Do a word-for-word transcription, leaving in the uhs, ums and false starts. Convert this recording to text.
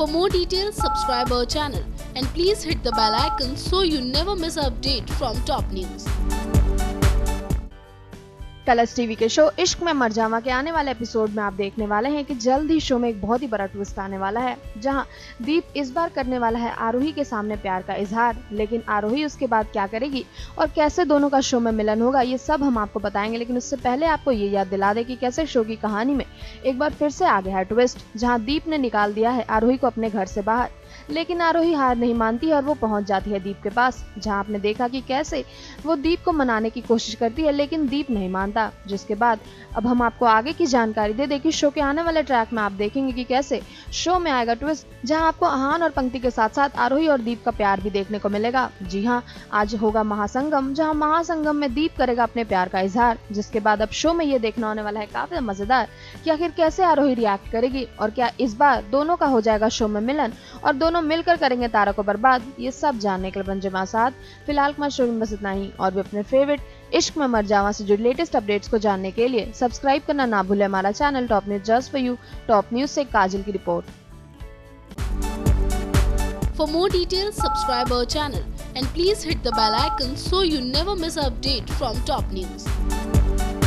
more details, subscribe our channel and please hit the bell icon so you never miss an update from top news. Colors TV के show Ishq Mein मर जावा के आने वाले episode में आप देखने वाले हैं कि जल्द ही शो में एक बहुत ही बड़ा ट्विस्ट आने वाला है, जहां दीप इस बार करने वाला है आरोही के सामने प्यार का इजहार। लेकिन आरोही उसके बाद क्या करेगी और कैसे दोनों का शो में मिलन होगा, ये सब हम आपको बताएंगे। लेकिन उससे पहले आपको ये याद दिला दे कि कैसे शो की कहानी में एक बार फिर से आ गया है ट्विस्ट, जहाँ दीप ने निकाल दिया है आरोही को अपने घर से बाहर। लेकिन आरोही हार नहीं मानती है और वो पहुंच जाती है दीप के पास, जहां आपने देखा कि कैसे वो दीप को मनाने की कोशिश करती है, लेकिन दीप नहीं मानता। जिसके बाद अब हम आपको आगे की जानकारी दे दें कि शो के आने वाले ट्रैक में आप देखेंगे कि कैसे शो में आएगा ट्विस्ट, जहां आपको आहान और पंक्ति के साथ साथ आरोही और दीप का प्यार भी देखने को मिलेगा। जी हाँ, आज होगा महासंगम, जहां महासंगम में दीप करेगा अपने प्यार का इजहार। जिसके बाद अब शो में ये देखना होने वाला है काफी मजेदार कि आखिर कैसे आरोही रिएक्ट करेगी और क्या इस बार दोनों का हो जाएगा शो में मिलन और दोनों मिलकर करेंगे तारा को बर्बाद। ये सब जानने के लिए बन जमा साथ। फिलहाल हमारे शो में बस इतना ही, और भी अपने फेवरेट इश्क में मर जावा से जुड़े लेटेस्ट अपडेट्स को जानने के लिए सब्सक्राइब करना ना भूले हमारा channel Top News just for you. Top News से काजल की रिपोर्ट। For more details, subscribe our channel and please hit the bell icon so you never miss an update from top news.